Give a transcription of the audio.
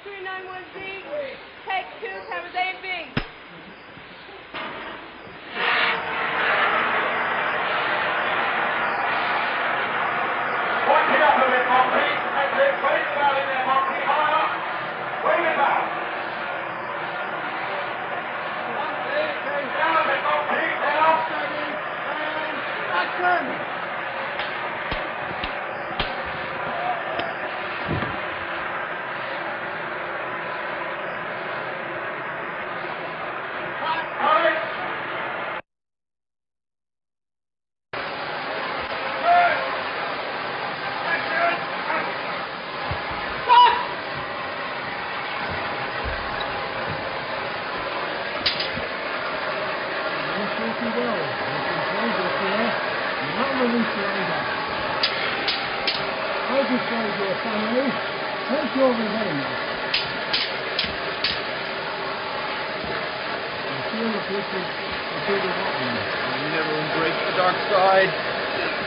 291Z, take 2, cameras A and B. Watch it up a bit, Monty. That's it. Wave it out in there, Monty. High up. Wave it out. Down a bit, Monty. Down. Action. I persuade your family, take your revenge. I feel that this is a bit of what You never embrace the dark side.